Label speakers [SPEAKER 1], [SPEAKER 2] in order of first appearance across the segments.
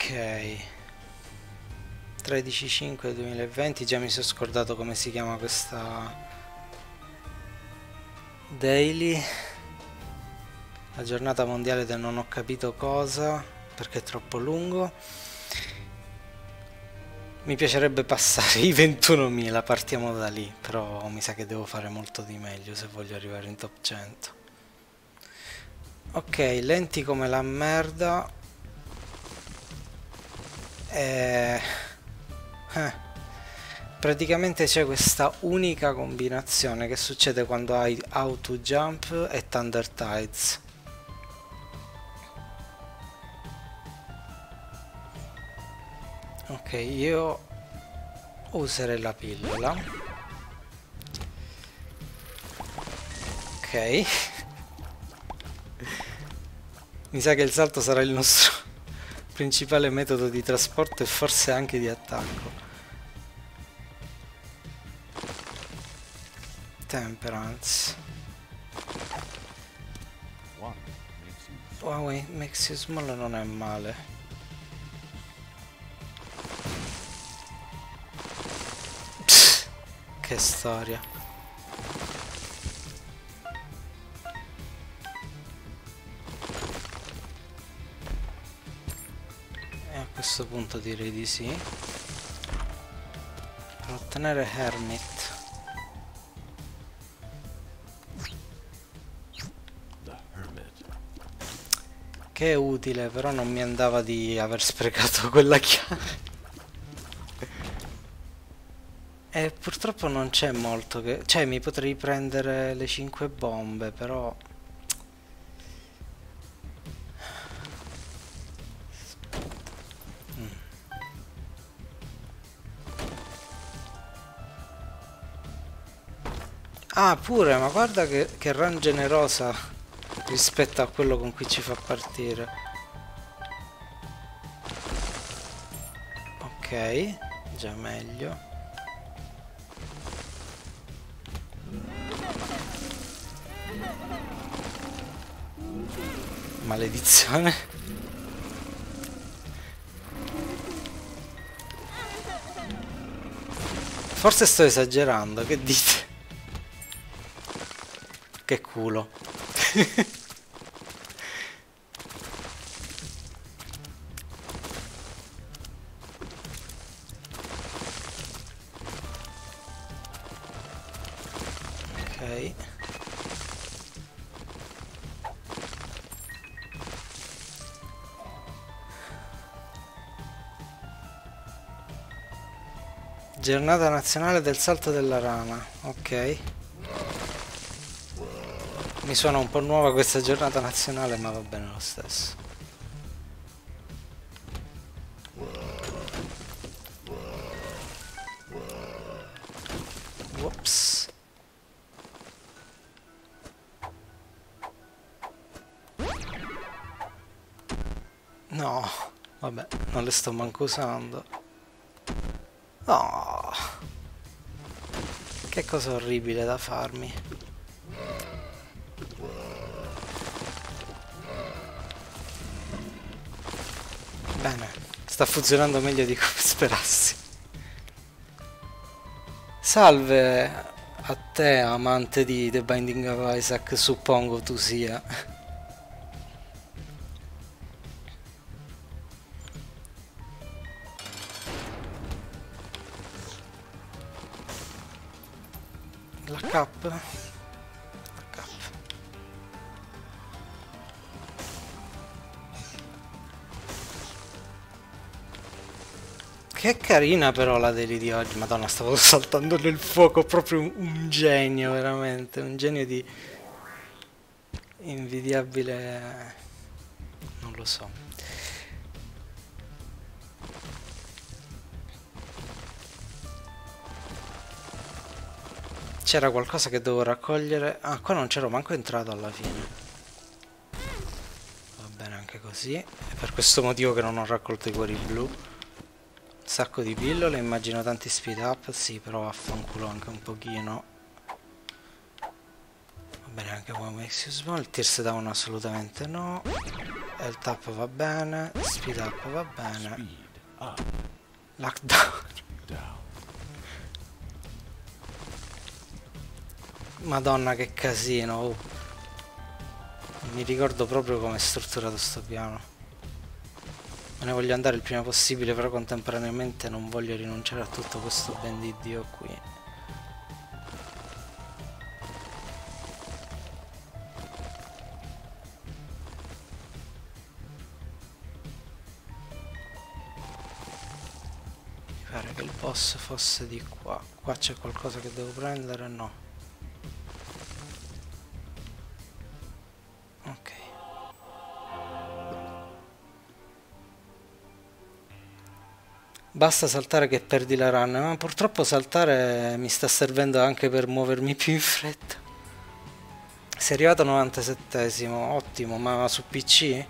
[SPEAKER 1] Ok, 13/5/2020, già mi sono scordato come si chiama questa daily, la giornata mondiale del non ho capito cosa, perché è troppo lungo. Mi piacerebbe passare i 21.000, partiamo da lì, però mi sa che devo fare molto di meglio se voglio arrivare in top 100. Ok, lenti come la merda. Eh, praticamente c'è questa unica combinazione che succede quando hai Auto Jump e Thunder Tides. Ok, io userei la pillola. Ok. Mi sa che il salto sarà il nostro principale metodo di trasporto e forse anche di attacco. Temperance. Wow, makes you small non è male. Psst, che storia. E a questo punto direi di sì. Per ottenere Hermit. Che è utile, però non mi andava di aver sprecato quella chiave. E purtroppo non c'è molto che... Cioè, mi potrei prendere le 5 bombe, però... Ah, pure, ma guarda che run generosa rispetto a quello con cui ci fa partire. Ok, già meglio. Maledizione. Forse sto esagerando, che dite? Che culo. Ok. Giornata nazionale del salto della rana. Ok. Mi suona un po' nuova questa giornata nazionale, ma va bene lo stesso. Whoops. No, vabbè, non le sto manco usando. No. Che cosa orribile da farmi. Bene, sta funzionando meglio di come sperassi. Salve a te, amante di The Binding of Isaac, suppongo tu sia. La cap. La cap. Che carina però la daily di oggi. Madonna, stavo saltando nel fuoco, proprio un genio, veramente. Un genio di invidiabile... non lo so. C'era qualcosa che dovevo raccogliere. Ah, qua non c'ero manco entrato alla fine. Va bene anche così. È per questo motivo che non ho raccolto i cuori blu. Sacco di pillole, immagino tanti speed up. Sì, però affanculo anche un pochino. bene anche come makes you small. Tears down assolutamente no. Il tap va bene. Speed up va bene. Lockdown. Madonna che casino. Oh. Mi ricordo proprio come è strutturato sto piano. Me ne voglio andare il prima possibile, però contemporaneamente non voglio rinunciare a tutto questo ben di Dio qui. Mi pare che il boss fosse di qua. Qua c'è qualcosa che devo prendere? No. Ok. Basta saltare che perdi la run, ma purtroppo saltare mi sta servendo anche per muovermi più in fretta. Sei arrivato 97esimo, ottimo, ma su PC?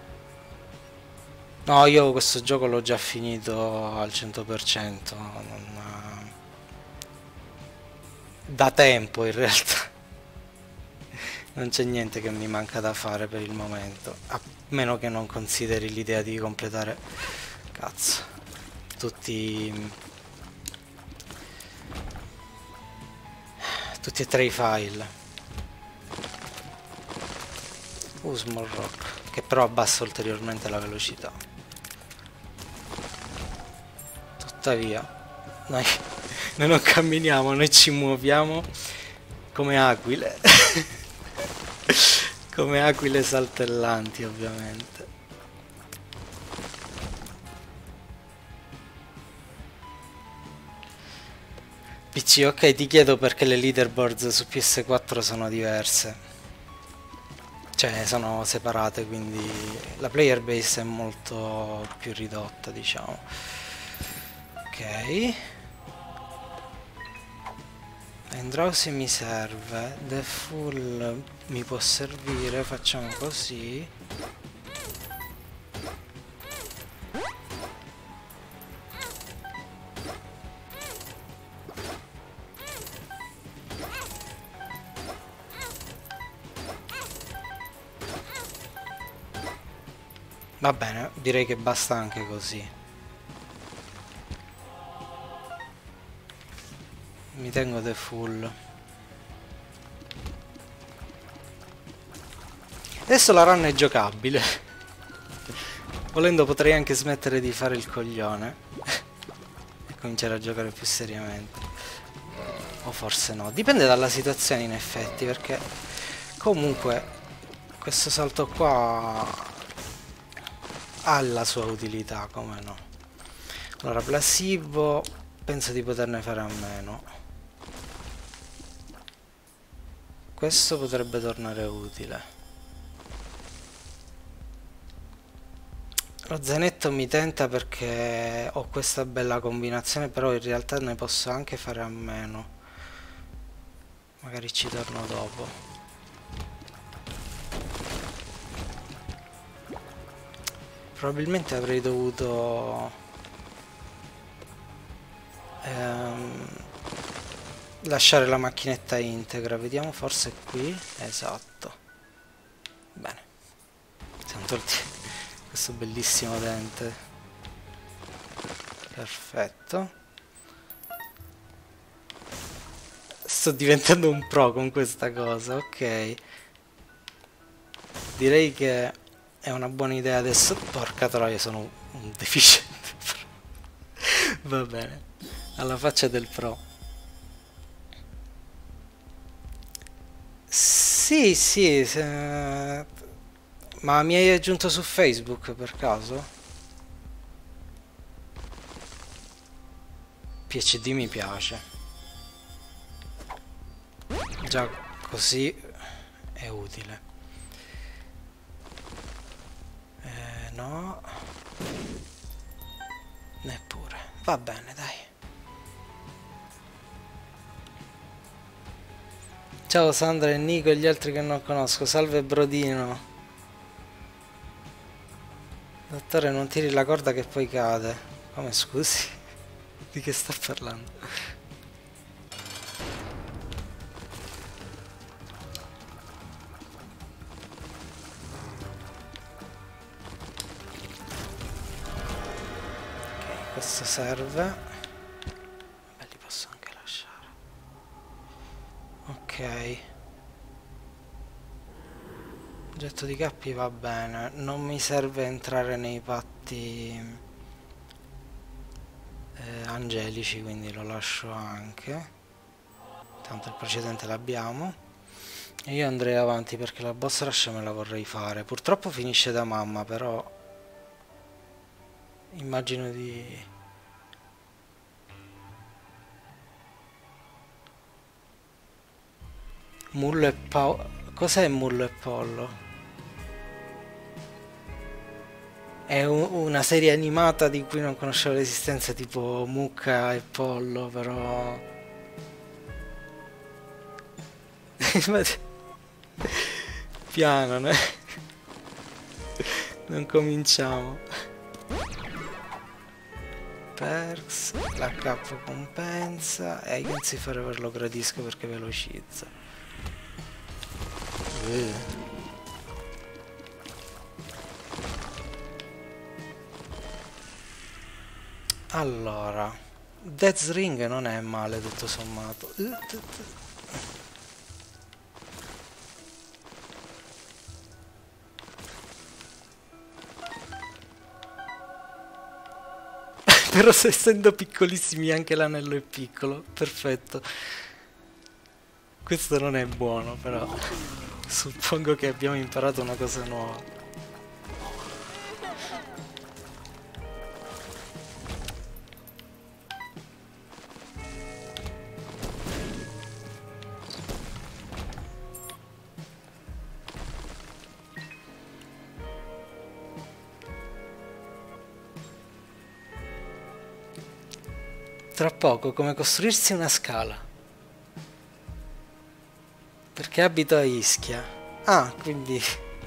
[SPEAKER 1] No, io questo gioco l'ho già finito al 100%, da tempo in realtà. Non c'è niente che mi manca da fare per il momento, a meno che non consideri l'idea di completare, cazzo, tutti e tre i file. Small rock, che però abbassa ulteriormente la velocità. Tuttavia noi non camminiamo, noi ci muoviamo come aquile. Come aquile saltellanti, ovviamente. PC, ok, ti chiedo perché le leaderboards su PS4 sono diverse. Cioè, sono separate, quindi la player base è molto più ridotta, diciamo. Ok. Drowsy mi serve, The Full mi può servire, facciamo così. Va bene, direi che basta anche così. Mi tengo The Full. Adesso la run è giocabile. Volendo potrei anche smettere di fare il coglione e cominciare a giocare più seriamente. O forse no, dipende dalla situazione in effetti, perché comunque questo salto qua ha la sua utilità, come no. Allora, placebo penso di poterne fare a meno. Questo potrebbe tornare utile. Lo zainetto mi tenta perché ho questa bella combinazione, però in realtà ne posso anche fare a meno. Magari ci torno dopo. Probabilmente avrei dovuto lasciare la macchinetta integra. Vediamo, forse qui. Esatto. Bene. Siamo tolti questo bellissimo dente. Perfetto. Sto diventando un pro con questa cosa, ok. Direi che è una buona idea adesso. Porca troia, sono un deficiente. Va bene, alla faccia del pro. Sì, sì, ma mi hai aggiunto su Facebook per caso? PhD mi piace. Già così è utile. No. Neppure. Va bene, dai. Ciao Sandra e Nico e gli altri che non conosco. Salve Brodino. Dottore, non tiri la corda che poi cade. Come, scusi? Di che sta parlando? questo serve. Beh, li posso anche lasciare. Ok. Oggetto di cappi va bene. Non mi serve entrare nei patti angelici, quindi lo lascio anche. Tanto il precedente l'abbiamo. E io andrei avanti perché la boss rush me la vorrei fare. Purtroppo finisce da mamma, però immagino di... Mullo e pollo. Cos'è mullo e pollo? È una serie animata di cui non conoscevo l'esistenza, tipo Mucca e Pollo, però... Piano, né? Non cominciamo. Perks, la K compensa e Agency Forever lo gradisco perché velocizza. Allora, Death's Ring non è male tutto sommato. Però essendo piccolissimi anche l'anello è piccolo, perfetto. Questo non è buono, però suppongo che abbiamo imparato una cosa nuova. Tra poco, come costruirsi una scala. Perché abito a Ischia. Ah, quindi...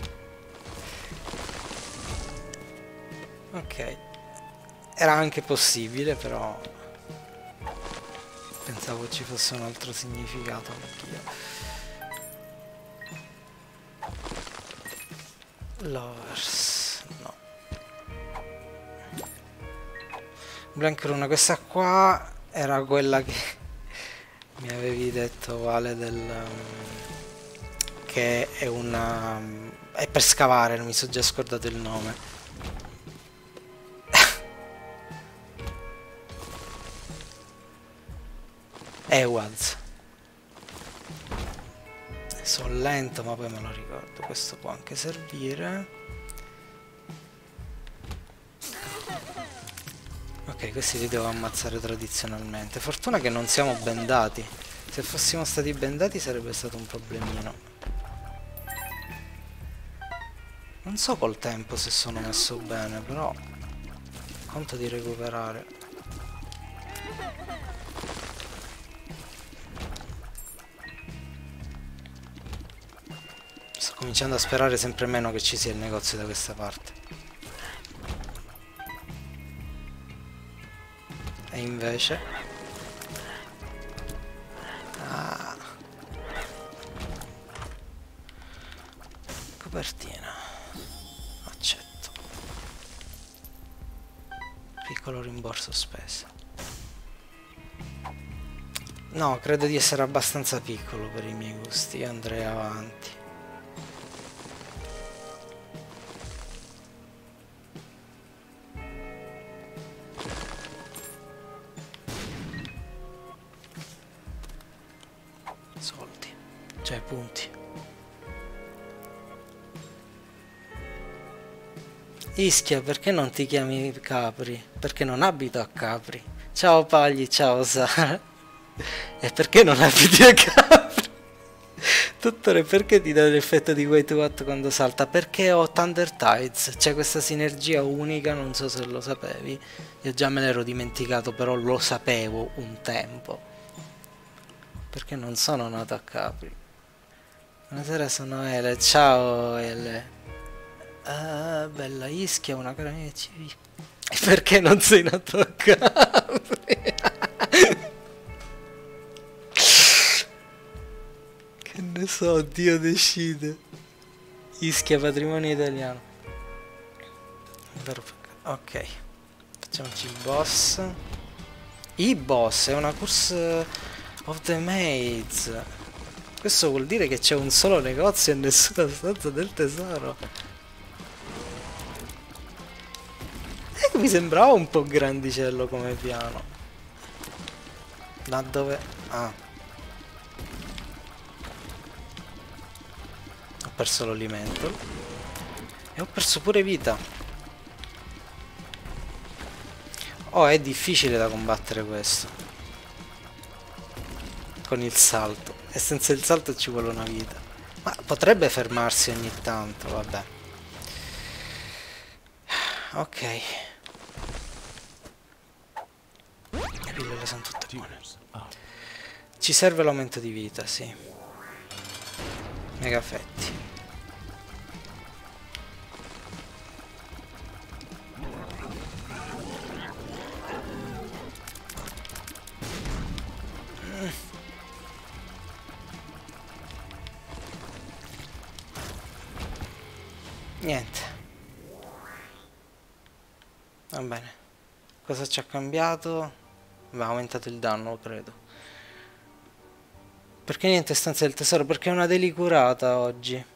[SPEAKER 1] Ok. Era anche possibile, però... Pensavo ci fosse un altro significato anch'io. Lovers... No. Blank Rune, questa qua era quella che mi avevi detto, Vale, che è una... è per scavare, non mi sono già scordato il nome. Ewads. Sono lento, ma poi me lo ricordo. Questo può anche servire. Ok, questi li devo ammazzare tradizionalmente. Fortuna che non siamo bendati. Se fossimo stati bendati sarebbe stato un problemino. Non so col tempo se sono messo bene, però conto di recuperare. Sto cominciando a sperare sempre meno che ci sia il negozio da questa parte. E invece... Ah. Copertina. Accetto. Piccolo rimborso spese. No, credo di essere abbastanza piccolo per i miei gusti. Io andrei avanti. Soldi. Cioè punti. Ischia, perché non ti chiami Capri? Perché non abito a Capri. Ciao Pagli, ciao Sara. E perché non abiti a Capri? Dottore, perché ti dà l'effetto di Way to What quando salta? Perché ho Thunder Tides, c'è questa sinergia unica, non so se lo sapevi. Io già me l'ero dimenticato, però lo sapevo un tempo. Perché non sono nato a Capri. Buonasera, sono Ele. Ciao Ele. Ah, bella Ischia, una carabiniera civile. E perché non sei nato a Capri? Che ne so, Dio decide. Ischia, patrimonio italiano. Ok, Facciamoci il boss. I boss è una curse of the maids. Questo vuol dire che c'è un solo negozio e nessuna stanza del tesoro. Mi sembrava un po' grandicello come piano. Da dove? Ah. Ho perso l'alimento. E ho perso pure vita. Oh, è difficile da combattere questo. Con il salto. E senza il salto ci vuole una vita. Ma potrebbe fermarsi ogni tanto, vabbè. Ok. Le pillole sono tutte buone. Ci serve l'aumento di vita, sì. Mega fetti. Niente. Va bene. Cosa ci ha cambiato? Va aumentato il danno, credo. Perché niente stanza del tesoro? Perché è una daily curata oggi.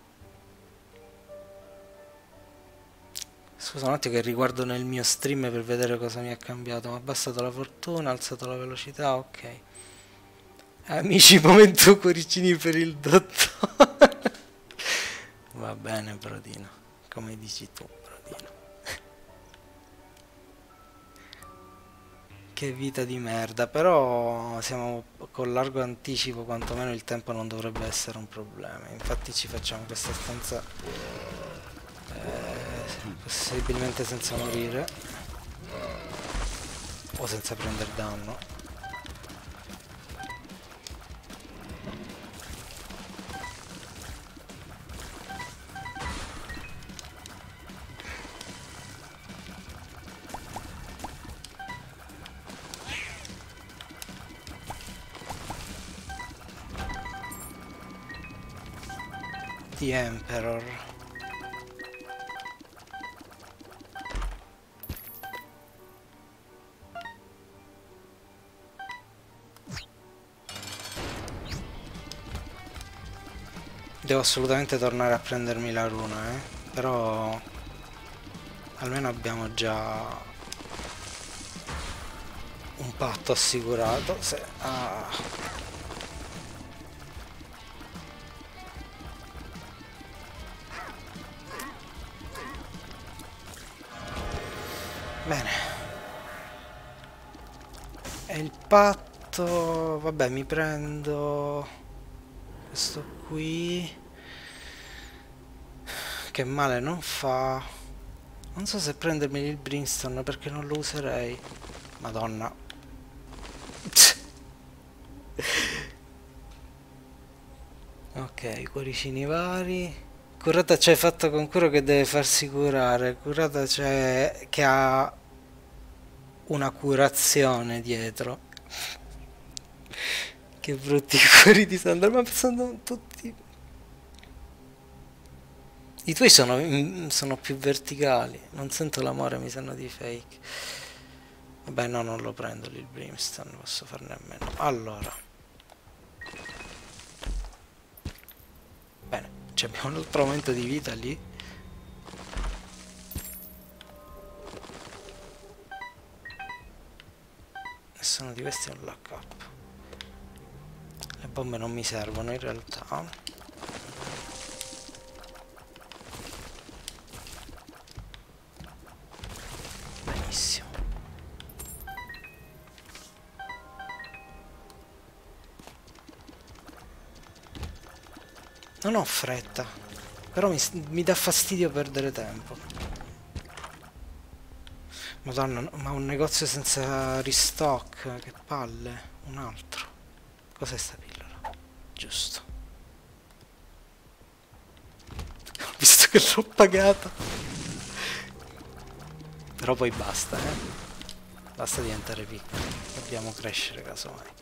[SPEAKER 1] Scusa un attimo che riguardo nel mio stream per vedere cosa mi ha cambiato. Mi ha abbassato la fortuna, alzato la velocità, ok. Amici, momento cuoricini per il dottore. Va bene, Brodino. Come dici tu, Brodino. Che vita di merda, però siamo con largo anticipo, quantomeno il tempo non dovrebbe essere un problema. Infatti ci facciamo questa stanza possibilmente senza morire o senza prendere danno. The Emperor. Devo assolutamente tornare a prendermi la runa, però almeno abbiamo già un patto assicurato. Bene. E il patto... Vabbè, mi prendo questo qui, che male non fa. Non so se prendermi il brimstone perché non lo userei. Madonna. Ok, cuoricini vari. Curata c'è fatto con curo che deve farsi curare. Curata c'è che ha una curazione dietro. Che brutti cuori di Sandra, ma sono tutti... I tuoi sono più verticali. Non sento l'amore, mi sanno di fake. Vabbè, no, non lo prendo lì il brimstone, posso farne a meno. Allora. Bene, abbiamo un altro aumento di vita lì. Nessuno di questi è un lock up. Le bombe non mi servono in realtà. Benissimo. Non ho fretta, però mi dà fastidio perdere tempo. Madonna, ma un negozio senza restock, che palle. Un altro. Cos'è sta pillola? Giusto. Ho visto che l'ho pagata. Però poi basta, Basta diventare piccoli. Dobbiamo crescere casomai.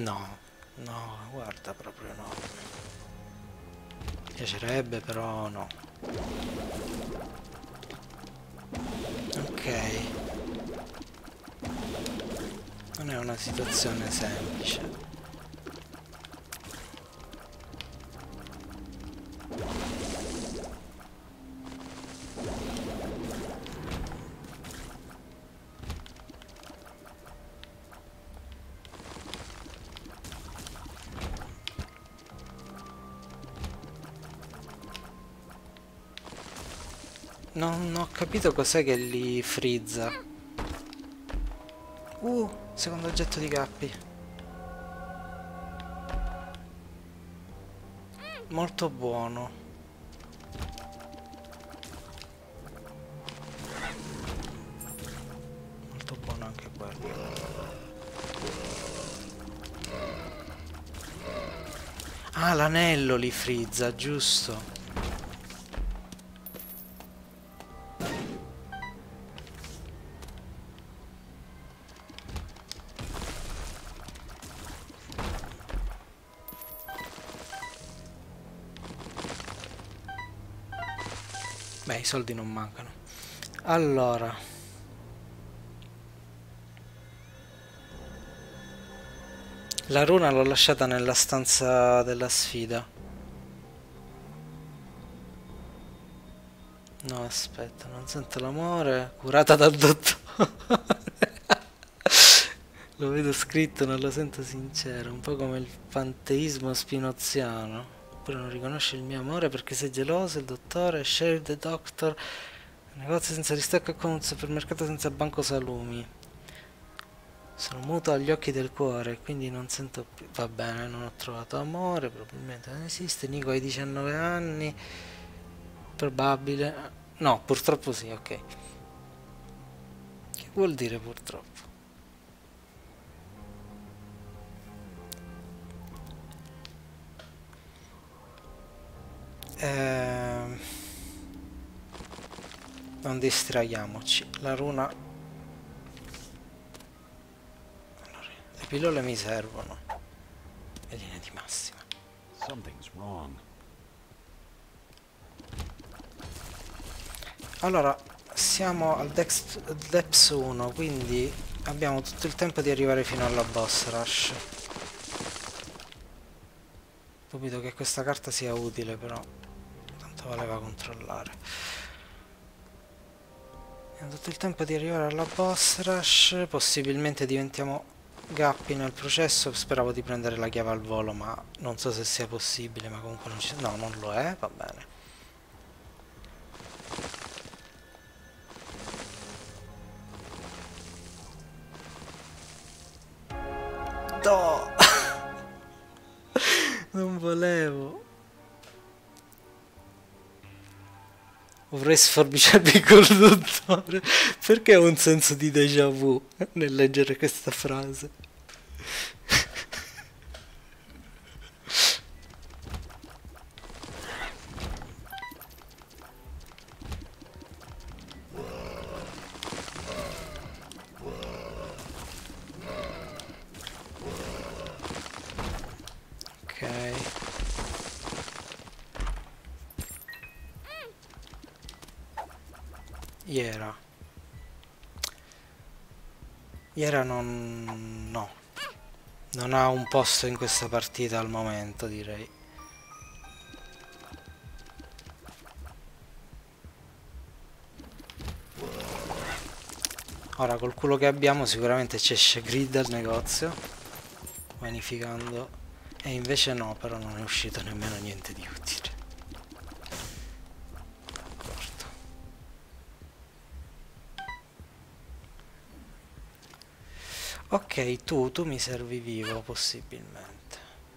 [SPEAKER 1] No, no, guarda, proprio no. Piacerebbe, però no. Ok. Non è una situazione semplice. Non ho capito cos'è che li frizza. Secondo oggetto di Gappi. Molto buono. Molto buono anche quello. Ah, l'anello li frizza, giusto. Beh, i soldi non mancano. Allora, la runa l'ho lasciata nella stanza della sfida. No, aspetta, non sento l'amore. Curata dal dottore. Lo vedo scritto, non lo sento sincero. Un po' come il panteismo spinoziano. Oppure non riconosce il mio amore perché sei geloso, il dottore, share the doctor. Un negozio senza distacco è come un supermercato senza banco salumi. Sono muto agli occhi del cuore, quindi non sento più. Va bene, non ho trovato amore, probabilmente non esiste. Nico hai 19 anni. Probabile. No, purtroppo sì, ok. Che vuol dire purtroppo? Ehm, Non distraiamoci. La runa. Allora, le pillole mi servono. In linea di massima.
[SPEAKER 2] Something's wrong.
[SPEAKER 1] Allora, siamo al Depths 1, quindi abbiamo tutto il tempo di arrivare fino alla boss rush. Dubito che questa carta sia utile, però tanto valeva controllare. Abbiamo tutto il tempo di arrivare alla boss rush, possibilmente diventiamo Gappi nel processo. Speravo di prendere la chiave al volo, ma non so se sia possibile, ma comunque non ci... No, non lo è, va bene. No! Non volevo. Vorrei sforbiciarmi col dottore. Perché ho un senso di déjà vu nel leggere questa frase? Ok. Iera. Iera non... no. Non ha un posto in questa partita al momento, direi. Ora col culo che abbiamo sicuramente ci esce Grid al negozio, vanificando, e invece no, però non è uscito nemmeno niente di utile. D'accordo. Ok, tu mi servi vivo possibilmente.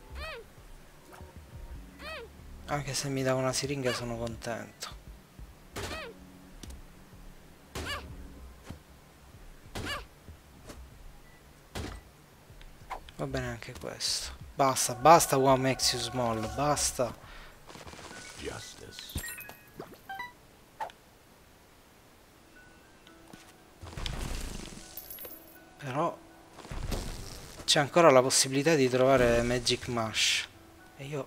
[SPEAKER 1] Anche se mi dà una siringa sono contento. Va bene anche questo. Basta, basta One Makes You Small, basta.
[SPEAKER 2] Justice.
[SPEAKER 1] Però C'è ancora la possibilità di trovare Magic Mush. E io...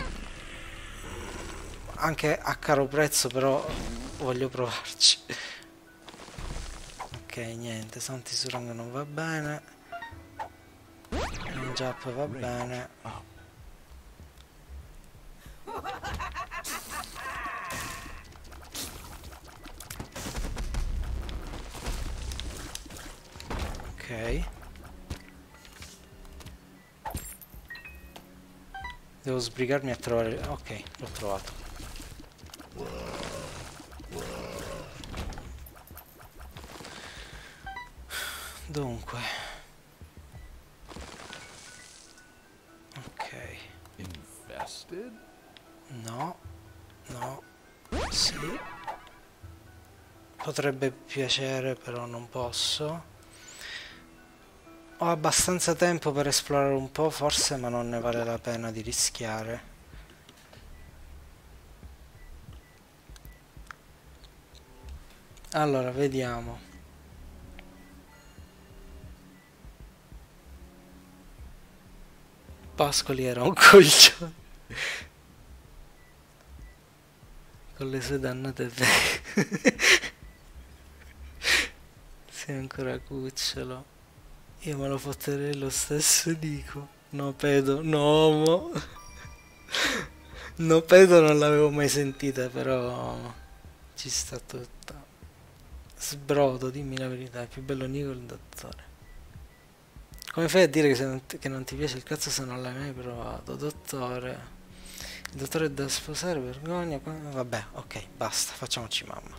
[SPEAKER 1] anche a caro prezzo, però voglio provarci. Ok, niente, Santi Surang non va bene. Ninjap va bene. Ok. Devo sbrigarmi a trovare... ok, l'ho trovato. Dunque. Ok.
[SPEAKER 2] Infested?
[SPEAKER 1] No. No. Sì. Potrebbe piacere, però non posso. Ho abbastanza tempo per esplorare un po', forse, ma non ne vale la pena di rischiare. Allora, vediamo. Pascoli era un coglione. Con le sue dannate te. Sei ancora cucciolo. Io me lo fotterei lo stesso, dico. No, pedo, no, mo. No, pedo non l'avevo mai sentita, però ci sta tutta. Sbrodo, dimmi la verità, è più bello Nico il dottore. Come fai a dire che non ti piace il cazzo se non l'hai mai provato, dottore? Il dottore è da sposare, vergogna. Vabbè, ok, basta, facciamoci mamma.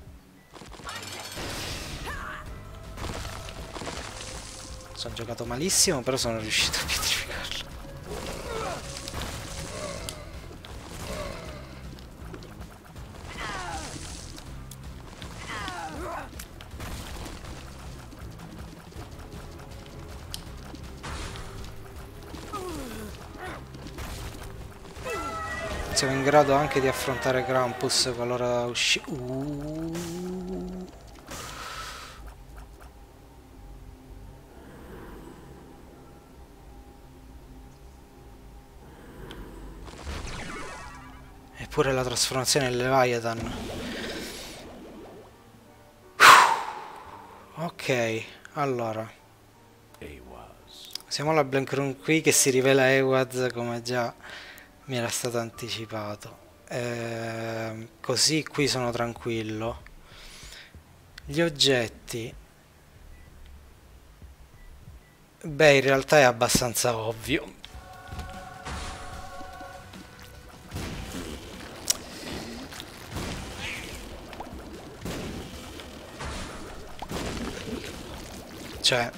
[SPEAKER 1] Sono giocato malissimo, però sono riuscito a pietrificarlo. Siamo in grado anche di affrontare Krampus qualora usci... Eppure la trasformazione in Leviathan. Ok, allora. Siamo alla Blank Room qui che si rivela Ewad come già mi era stato anticipato. Così qui sono tranquillo. Gli oggetti. Beh, in realtà è abbastanza ovvio. Cioè...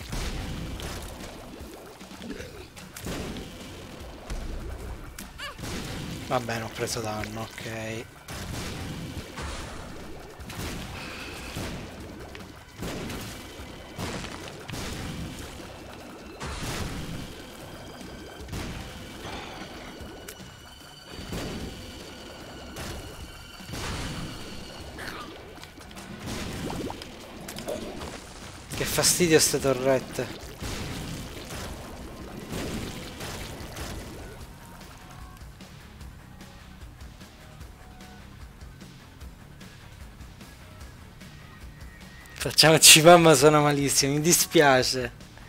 [SPEAKER 1] va bene, ho preso danno, ok. Che fastidio ste torrette. Facciamoci mamma, sono malissimo, mi dispiace.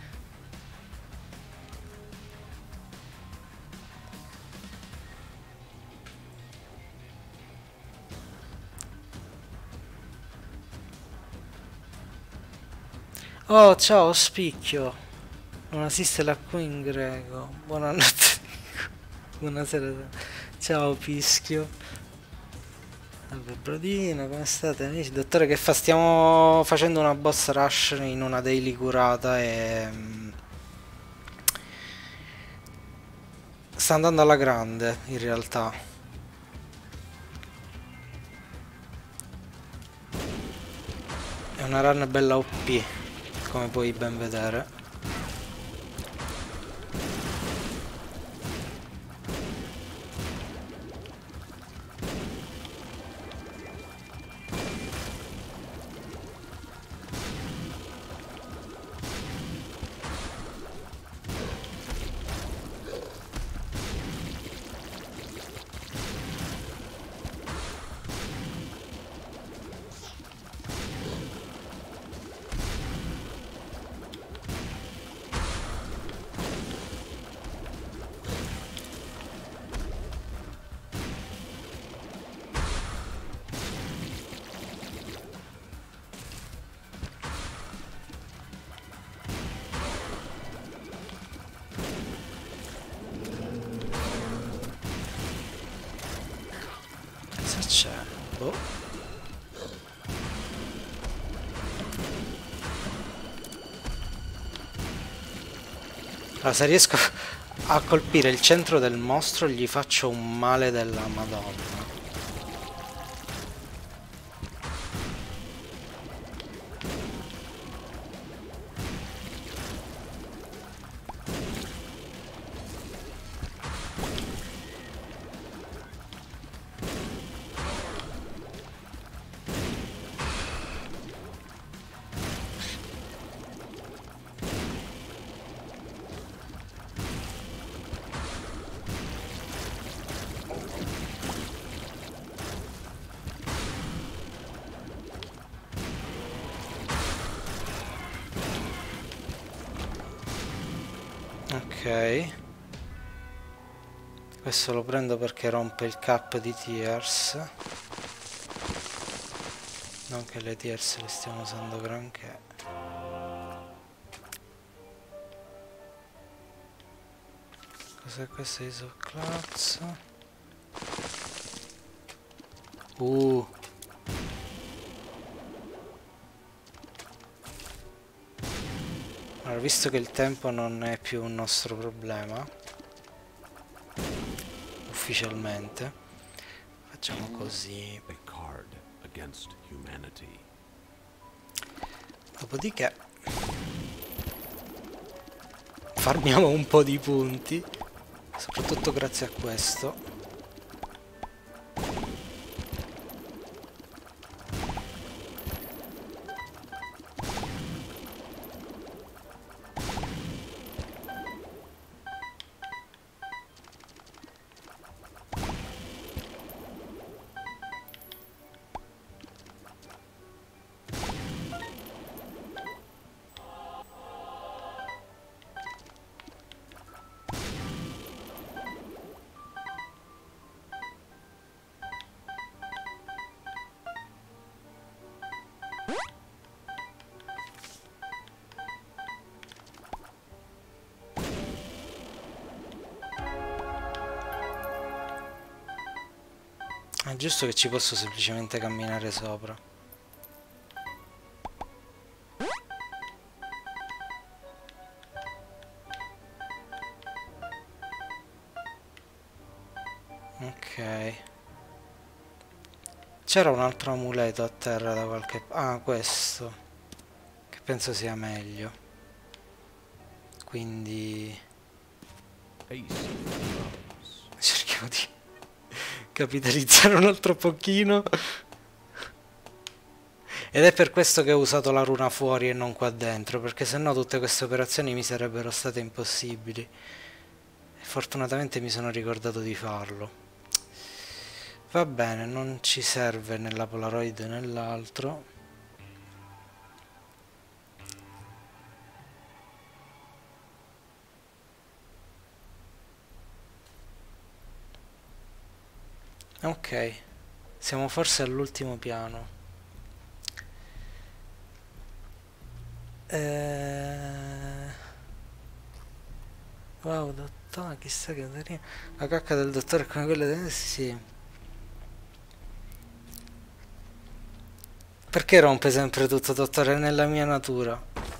[SPEAKER 1] Oh, ciao, spicchio. Non assiste la qui in greco. Buonanotte. Buonasera. Ciao, Pischio. Salve, Brodino, come state, amici? Dottore, che fa? Stiamo facendo una boss rush in una daily curata e... sta andando alla grande, in realtà. È una run bella OP, come puoi ben vedere. Boh. Allora, se riesco a colpire il centro del mostro gli faccio un male della Madonna. Ok, questo lo prendo perché rompe il cap di Tears. Non che le Tears le stiamo usando granché. Cos'è questo Isoclaz? Allora, visto che il tempo non è più un nostro problema, ufficialmente, facciamo così. Dopodiché farmiamo un po' di punti, soprattutto grazie a questo. È giusto che ci posso semplicemente camminare sopra. Ok. C'era un altro amuleto a terra da qualche parte. Ah, questo. Che penso sia meglio. Quindi cerchiamo di capitalizzare un altro pochino. Ed è per questo che ho usato la runa fuori e non qua dentro, perché sennò tutte queste operazioni mi sarebbero state impossibili. E fortunatamente mi sono ricordato di farlo. Va bene, non ci serve nella Polaroid né nell'altro. Ok, siamo forse all'ultimo piano. Wow, dottore, chissà che carino. La cacca del dottore è come quella di... Sì. Perché rompe sempre tutto, dottore? È nella mia natura.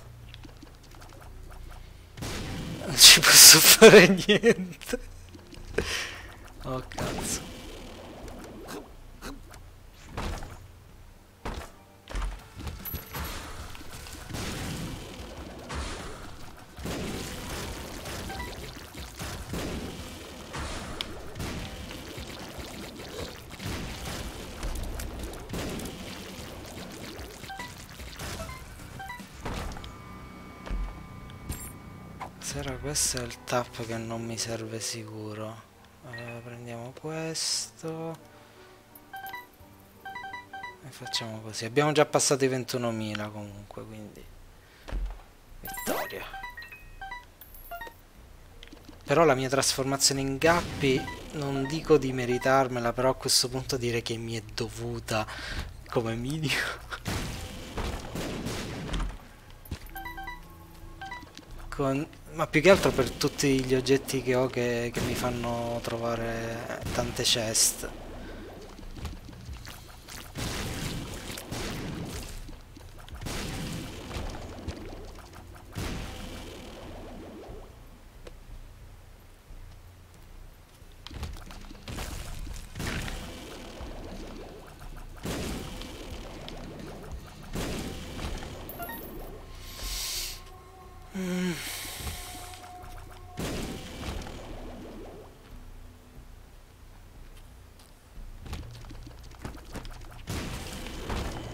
[SPEAKER 1] Non ci posso fare niente. Oh cazzo. Sera, questo è il tap che non mi serve sicuro. Prendiamo questo e facciamo così. Abbiamo già passato i 21.000 comunque, quindi vittoria. Però la mia trasformazione in Gappi non dico di meritarmela, però a questo punto direi che mi è dovuta come minimo. Ma più che altro per tutti gli oggetti che ho che mi fanno trovare tante chest.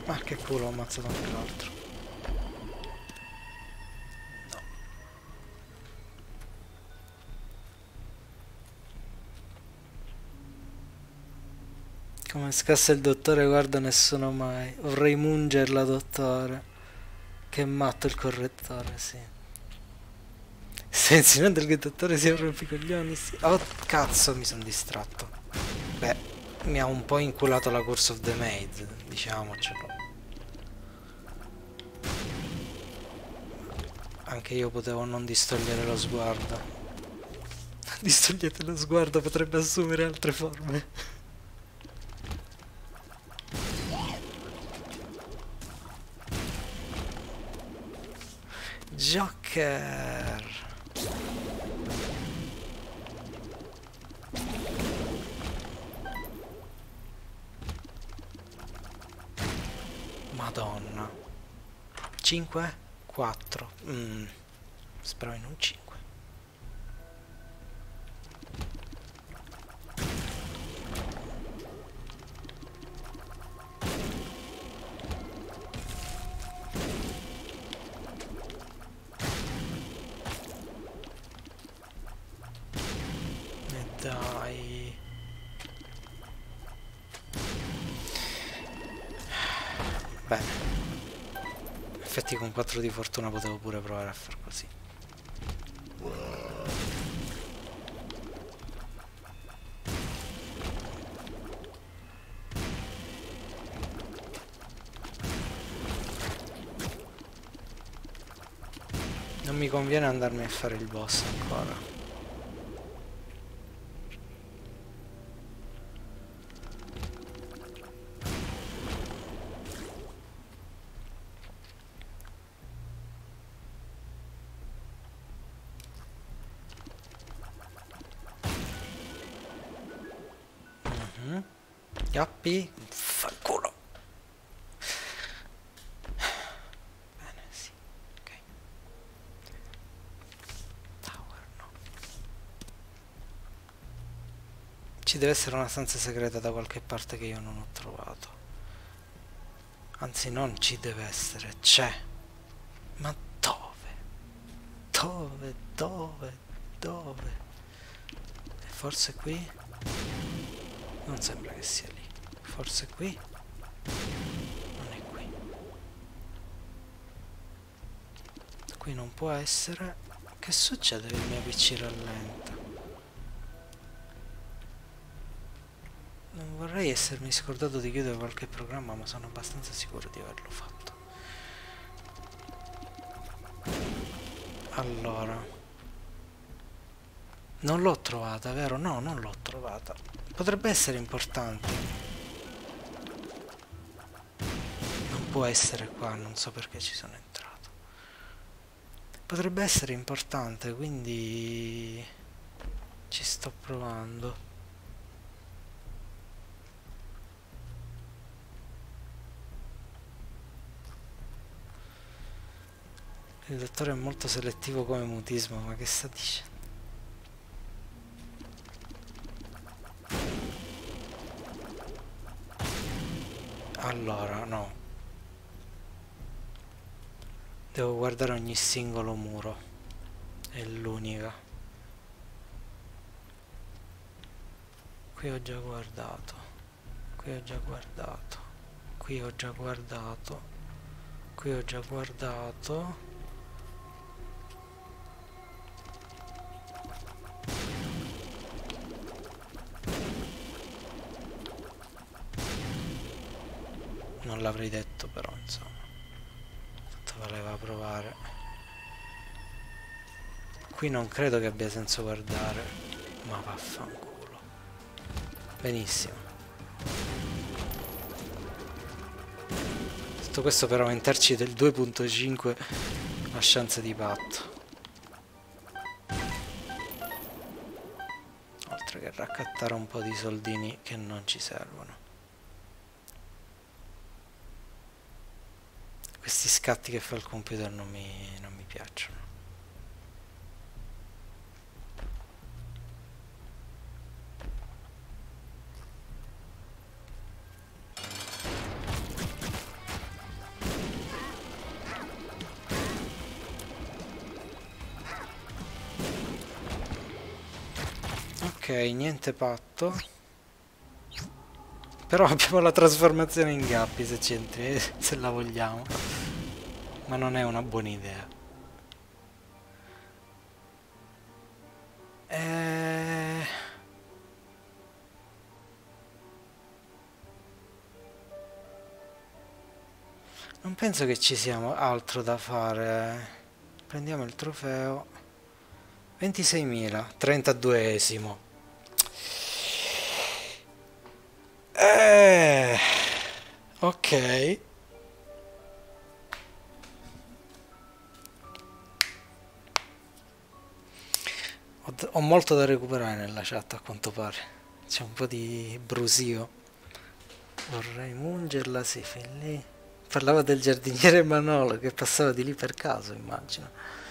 [SPEAKER 1] Ma che culo, ho ammazzato anche l'altro. Come scassa il dottore, guarda nessuno mai. Vorrei mungerla, dottore. Che matto il correttore, sì. Stai insinuando che il dottore sia un rompicoglioni? Sì. Oh, cazzo, mi sono distratto. Beh, mi ha un po' inculato la Curse of the Maid, diciamocelo. Anche io potevo non distogliere lo sguardo. Distogliete lo sguardo, potrebbe assumere altre forme. Joker! Madonna. 5? 4. Spero in un 5. E dai. Bene. In effetti con 4 di fortuna potevo pure provare a far così. Non mi conviene andarmi a fare il boss ancora. Yappi, fanculo. Bene, sì. Ok. Tower, no. Ci deve essere una stanza segreta da qualche parte che io non ho trovato. Anzi, non ci deve essere, c'è. Ma dove? Dove? Dove? Dove? Forse qui? Non sembra che sia lì. Forse qui? Non è qui. Qui non può essere. Che succede che il mio PC rallenta? Non vorrei essermi scordato di chiudere qualche programma, ma sono abbastanza sicuro di averlo fatto. Allora, non l'ho trovata, vero? No, non l'ho trovata. Potrebbe essere importante. Non può essere qua, non so perché ci sono entrato. Potrebbe essere importante, quindi ci sto provando. Il dottore è molto selettivo come mutismo, ma che sta dicendo? Allora, no. Devo guardare ogni singolo muro. È l'unica. Qui ho già guardato. Qui ho già guardato. Qui ho già guardato. Qui ho già guardato. Non l'avrei detto però, insomma. Tanto valeva provare. Qui non credo che abbia senso guardare. Ma vaffanculo. Benissimo. Tutto questo per aumentarci del 2.5 la chance di patto. Oltre che raccattare un po' di soldini che non ci servono. Questi scatti che fa il computer non mi piacciono. niente patto. Però abbiamo la trasformazione in gappi se ci entri, se la vogliamo. Ma non è una buona idea. Non penso che ci sia altro da fare. Prendiamo il trofeo. 26.000, 32esimo. Ok. Ho molto da recuperare nella chat a quanto pare. C'è un po' di brusio. Vorrei mungerla, sì, fin lì. Parlava del giardiniere Manolo che passava di lì per caso, immagino.